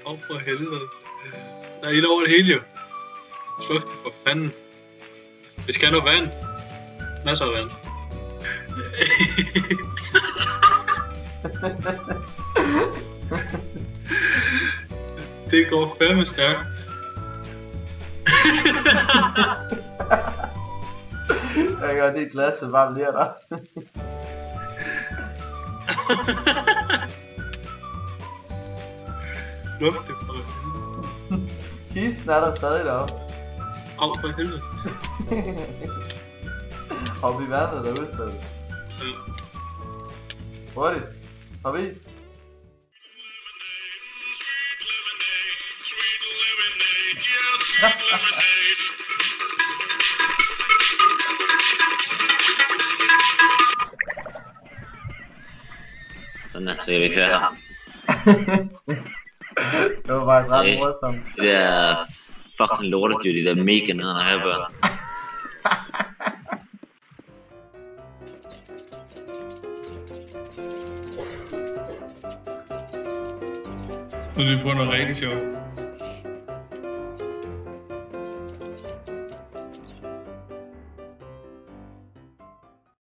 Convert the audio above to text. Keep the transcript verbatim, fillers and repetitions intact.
Åh, for helvede. Der er ild over det hele, jo. Sluk det for fanden. Vi skal have noget vand. Masser af vand. Det går fandme stærkt. Jeg gør det glas, så varmt lige der. Luft det for helvede. Kisten er der stadig deroppe. Au, for helvede. Hop i vandet derude stadig. Ja. Hurtigt. Hop i. Sådan er, så kan vi køre her. Det var bare ret Okay. morsomt. Det der fucking lortedyr, de der mega nederne her børn. Nu er vi på noget rigtig sjovt.